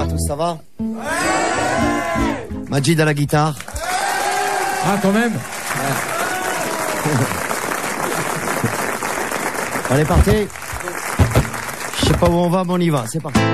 Tout ça va? Majid à la guitare. Ah, quand même. Allez, partez. Je sais pas où on va, mais on y va. C'est parti.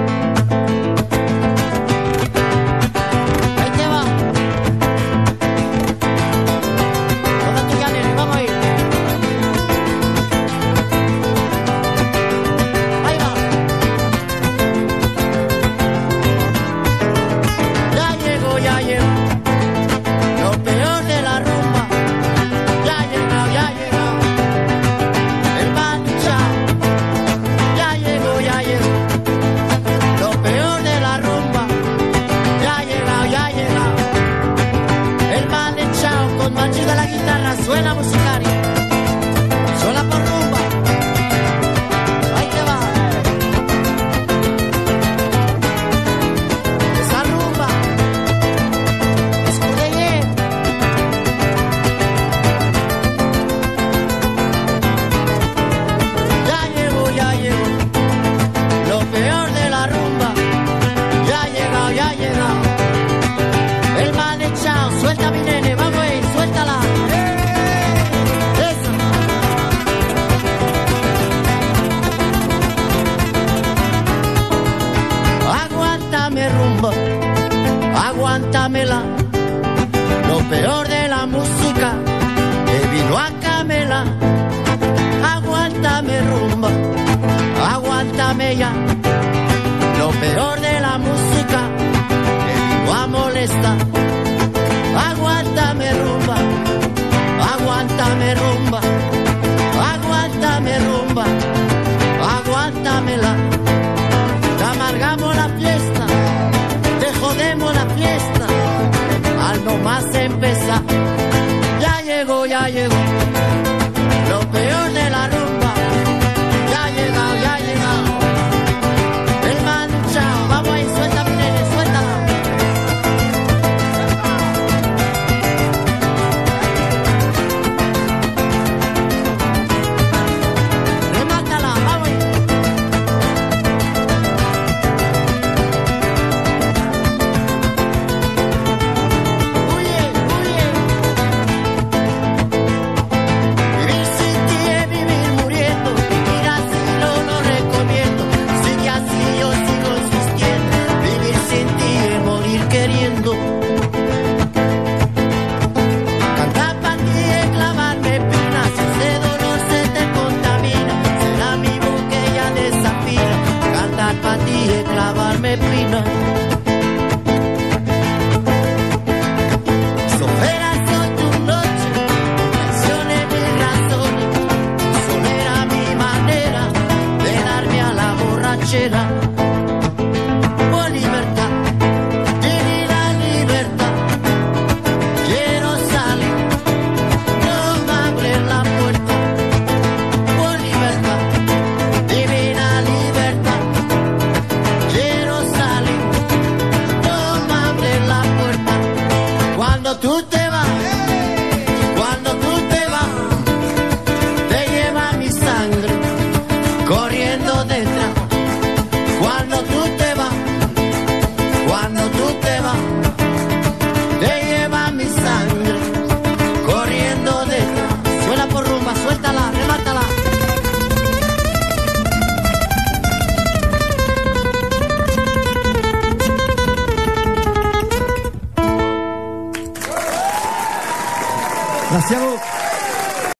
Aguántamela, lo peor de la música que vino a Camela. Aguántame rumba, aguántame ya, lo peor de la música que vino a molestar. Aguántame rumba, aguántame rumba, aguántame rumba, aguántamela. Te amargamos la fiesta, te jodemos la fiesta, al nomás empezar. Ya llegó, lo peor de la rumba. Ya ha llegado, el manchao. Vamos ahí, suelta, nene, suéltala. Remátala, vamos ahí. Vivir sin ti es vivir muriendo, vivir así no lo recomiendo. Sigue así, yo sigo insistiendo. Vivir sin ti es morir queriendo. Cantar para ti es clavarme espinas, si ese dolor se te contamina, será mi boquilla desafina. Cantar para ti es clavarme espinas. Soledad soy tu noche, canciones mis razones, solera mi manera de darme a la borrachera. Por libertad, divina libertad, quiero salir, no me abren la puerta. Por libertad, divina libertad, quiero salir, no me abren la puerta. Cuando tú te vas, te lleva mi sangre corriendo detrás. Cuando tú te vas, te lleva mi sangre corriendo detrás. Suena por rumba, suéltala, remátala. Merci à vous.